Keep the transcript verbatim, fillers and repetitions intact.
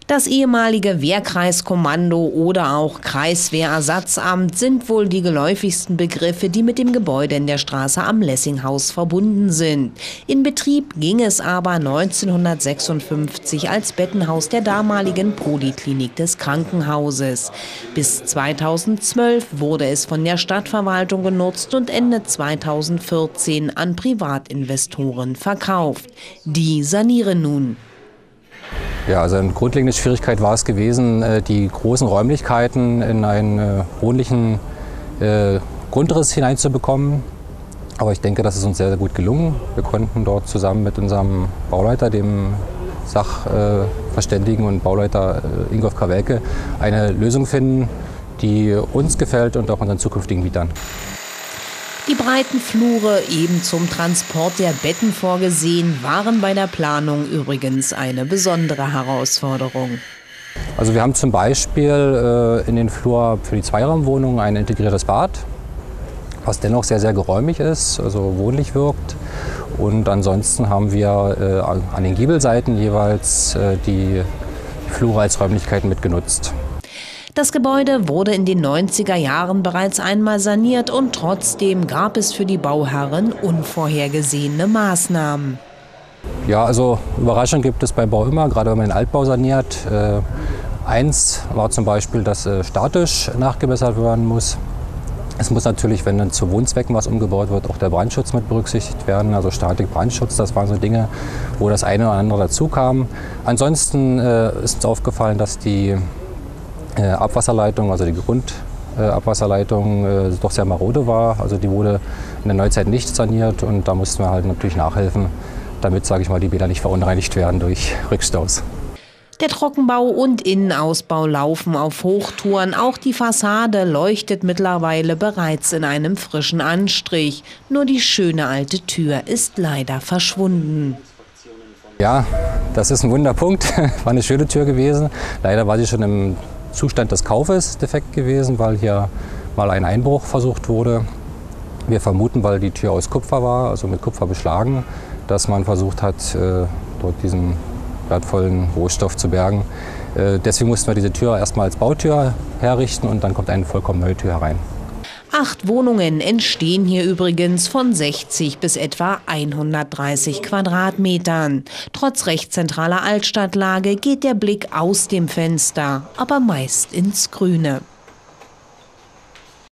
Das ehemalige Wehrkreiskommando oder auch Kreiswehrersatzamt sind wohl die geläufigsten Begriffe, die mit dem Gebäude in der Straße am Lessinghaus verbunden sind. In Betrieb ging es aber neunzehnhundertsechsundfünfzig als Bettenhaus der damaligen Poliklinik des Krankenhauses. Bis zweitausendzwölf wurde es von der Stadtverwaltung genutzt und Ende zweitausendvierzehn an Privatinvestoren verkauft. Die sanieren nun. Ja, also eine grundlegende Schwierigkeit war es gewesen, die großen Räumlichkeiten in einen wohnlichen Grundriss hineinzubekommen. Aber ich denke, das ist uns sehr, sehr gut gelungen. Wir konnten dort zusammen mit unserem Bauleiter, dem Sachverständigen und Bauleiter Ingolf Krawelke, eine Lösung finden, die uns gefällt und auch unseren zukünftigen Mietern. Die breiten Flure, eben zum Transport der Betten vorgesehen, waren bei der Planung übrigens eine besondere Herausforderung. Also wir haben zum Beispiel äh, in den Flur für die Zweiraumwohnungen ein integriertes Bad, was dennoch sehr, sehr geräumig ist, also wohnlich wirkt. Und ansonsten haben wir äh, an den Giebelseiten jeweils äh, die Flure als Räumlichkeiten mitgenutzt. Das Gebäude wurde in den neunziger Jahren bereits einmal saniert und trotzdem gab es für die Bauherren unvorhergesehene Maßnahmen. Ja, also Überraschungen gibt es beim Bau immer, gerade wenn man den Altbau saniert. Äh, eins war zum Beispiel, dass äh, statisch nachgebessert werden muss. Es muss natürlich, wenn dann zu Wohnzwecken was umgebaut wird, auch der Brandschutz mit berücksichtigt werden. Also Statik, Brandschutz, das waren so Dinge, wo das eine oder andere dazu kam. Ansonsten äh, ist uns aufgefallen, dass die Abwasserleitung, also die Grundabwasserleitung, äh, doch sehr marode war. Also die wurde in der Neuzeit nicht saniert und da mussten wir halt natürlich nachhelfen, damit, sage ich mal, die Bäder nicht verunreinigt werden durch Rückstaus. Der Trockenbau und Innenausbau laufen auf Hochtouren. Auch die Fassade leuchtet mittlerweile bereits in einem frischen Anstrich. Nur die schöne alte Tür ist leider verschwunden. Ja, das ist ein Wunderpunkt. War eine schöne Tür gewesen. Leider war sie schon im Zustand des Kaufes defekt gewesen, weil hier mal ein Einbruch versucht wurde. Wir vermuten, weil die Tür aus Kupfer war, also mit Kupfer beschlagen, dass man versucht hat, dort diesen wertvollen Rohstoff zu bergen. Deswegen mussten wir diese Tür erstmal als Bautür herrichten und dann kommt eine vollkommen neue Tür herein. Acht Wohnungen entstehen hier übrigens von sechzig bis etwa hundertdreißig Quadratmetern. Trotz recht zentraler Altstadtlage geht der Blick aus dem Fenster, aber meist ins Grüne.